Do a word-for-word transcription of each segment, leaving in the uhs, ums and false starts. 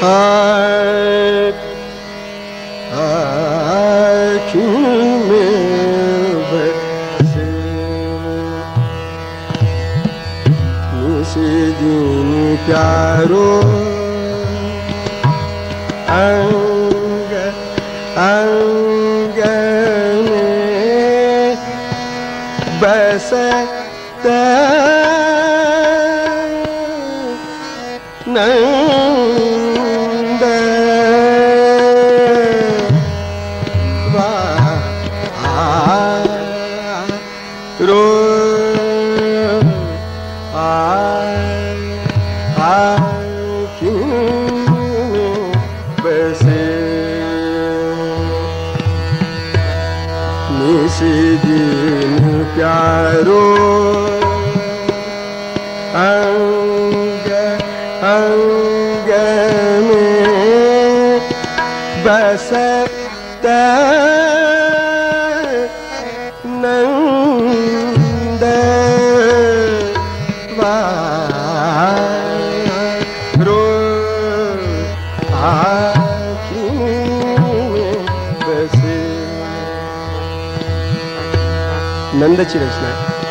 प्यारो अंग अंग में बसता नंद रो दिन प्यारो अंग अंग में बसता नंद रो नंदची रचना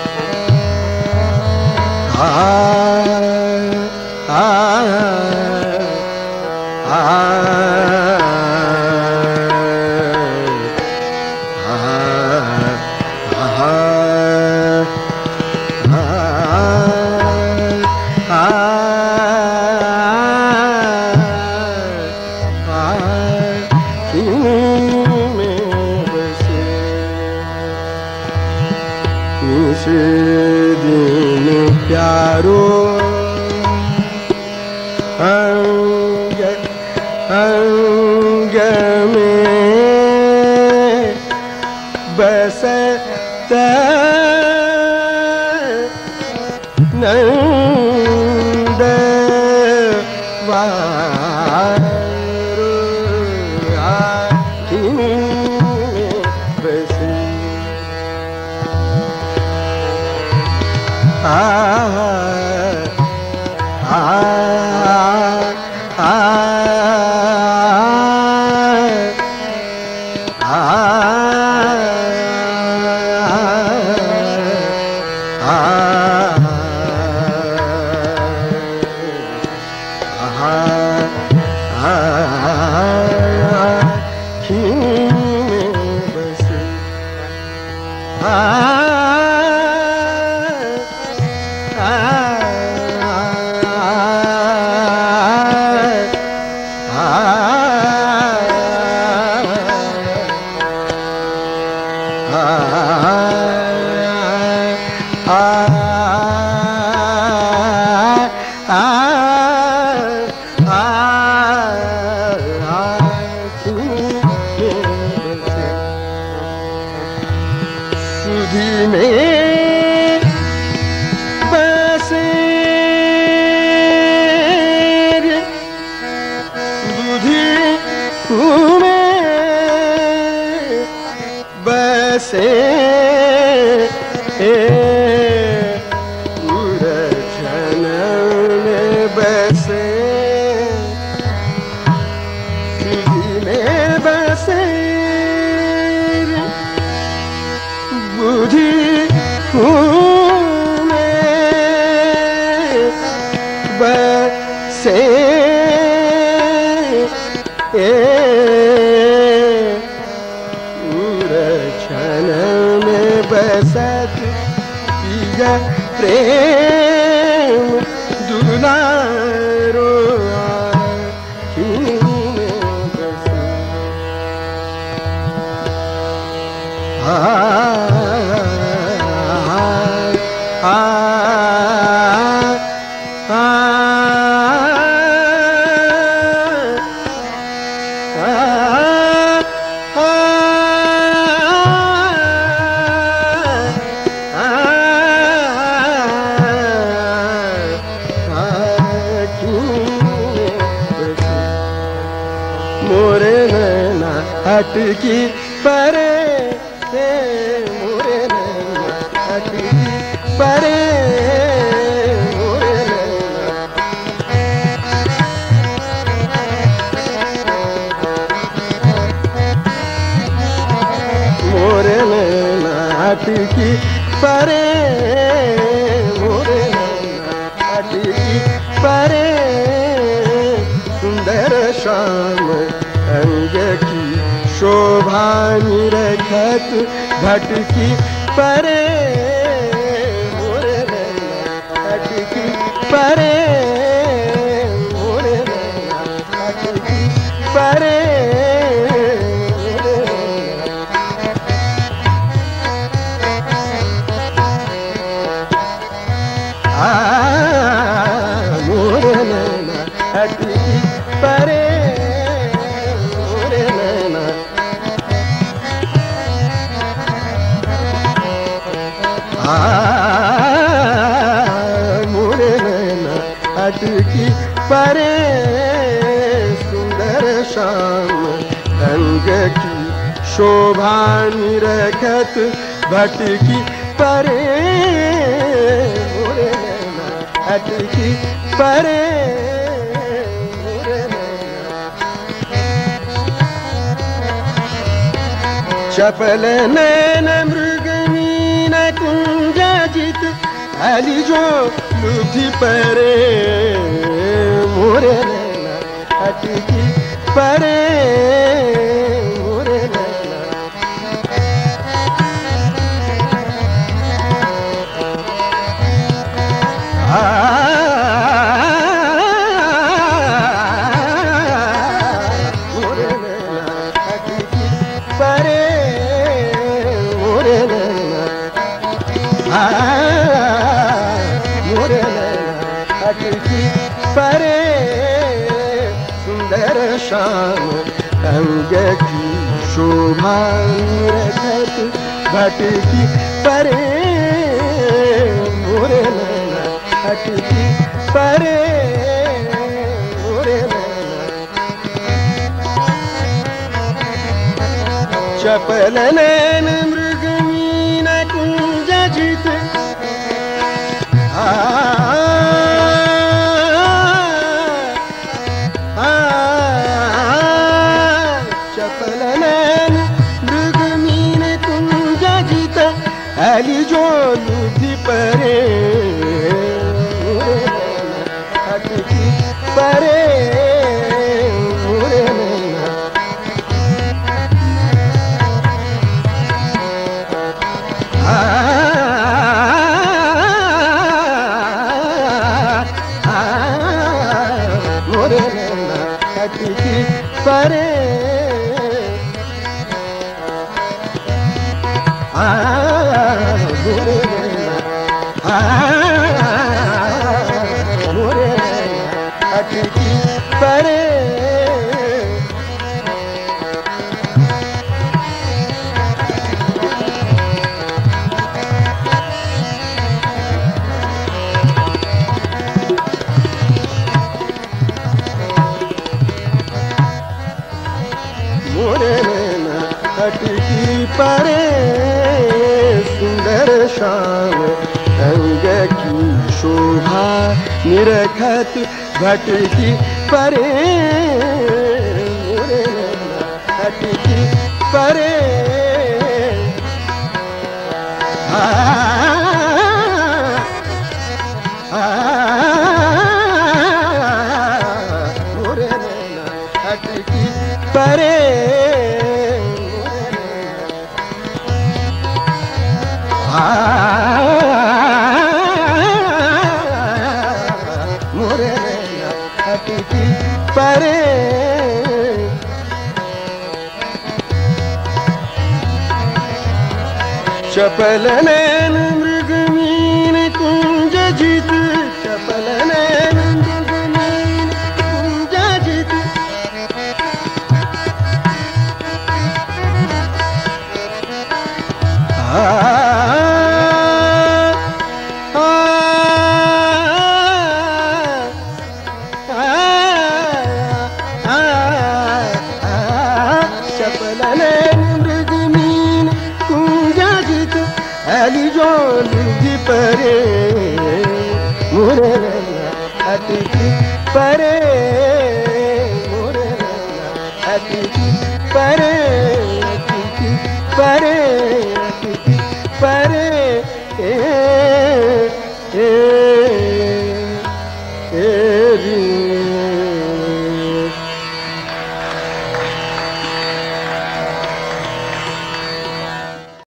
आ आ आ दिन प्यारो अंग अंग में बसता नंद आ आ आ सुधी में बसे बुद्धि में बसे उरझन में बसे सुधी में बसे बुद्धि में बसे उरझन में बसत पिया प्रेम दुलारो आ मोरे नैना अटकी परे मोरे नैना अटकी परे मोरे नैना अटकी परे मोरे नैना अटकी परे सुंदर श्याम अंग की शोभा निरखत भटकी परे मोरे नैना अटकी परे मोरे नैना अटकी परे मोरे नैना अटकी परे मोरे नैना मोरे नैना अटकी परे सुंदर श्याम अंग की शोभा निरखत भटकी परे मोरे नैना अटकी परे मोरे नैना चपल नैन मृगमीन कुंजाजित अली जो लुधि परे मोरे नैना अटकी परे मोरे नैना मोरे नैना अटकी परे मोरे नैना मोरे नैना अटकी परे सुंदर श्याम अंग की शोभा निरखत भटकी परे मोरे नैना अटकी परे मोरे नैना चपल नैन मृगमीन कुंजाजित चपल नैन मृगमीन कुंजाजित अली जो लुधि परे मोरे नैना अटकी परे मोरे नैना मोरे नैना अटकी परे मोरे नैना मोरे नैना अटकी परे मोरे नैना अटकी परे सुंदर श्याम अंग की शोभा निरखत भटकी परे मोरे नैना अटकी परे मोरे नैना अटकी परे मोरे नैना अटकी परे चपल नैन मृगमीन कुंजाजित चपल नैन मृगमीन कुंजाजित चपल नैन मृगमीन कुंजाजित अली जो लुधि परे मोरे नैना अटकी परे मोरे नैना अटकी परे